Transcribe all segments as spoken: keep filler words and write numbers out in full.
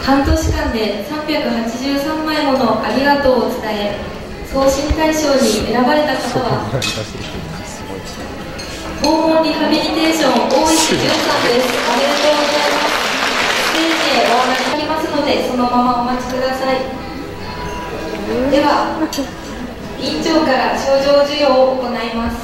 半年間でさんびゃくはちじゅうさんまいものありがとうを伝え、送信大賞に選ばれた方は訪問リハビリテーション大石潤さんです。おめでとうございます。ステージへお上がりになりますので、そのままお待ちください。では委員長から賞状授与を行います。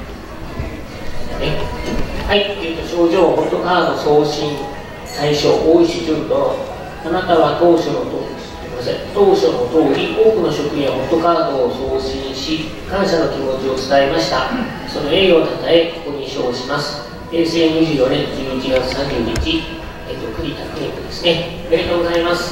はい、えー、と賞状ホットカード送信大賞大石潤殿、あなたは当初のと当初の通り多くの職員はホットカードを送信し感謝の気持ちを伝えました。その栄誉をたたえここに賞します。へいせいにじゅうよねんじゅういちがつさんじゅうにち、えー、と栗田邦子ですね。おめでとうございます。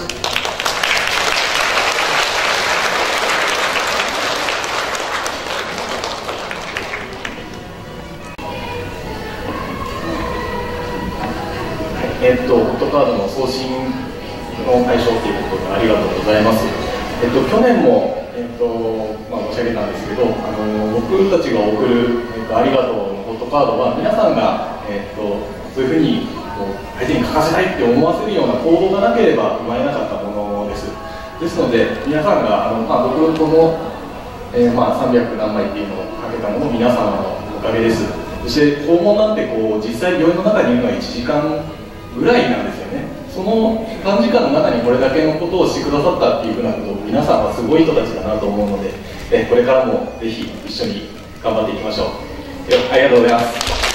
えっと、ホットカードの送信の対象ということでありがとうございます。えっと、去年も、えっとまあ、申し上げたんですけど、あの僕たちが送る、えっと、ありがとうのホットカードは皆さんが、えっと、そういうふうにこう相手に書かせたいって思わせるような行動がなければ生まれなかったものです。ですので皆さんがあの、まあ、僕のこの、えーまあ、さんびゃくなんまいっていうのをかけたもの皆様のおかげです。そして訪問なんてこう実際病院の中にいるのはいちじかんぐらいなんですよね。その短時間の中にこれだけのことをしてくださったっていうふうなことを皆さんはすごい人たちだなと思うので、えこれからもぜひ一緒に頑張っていきましょう。ありがとうございます。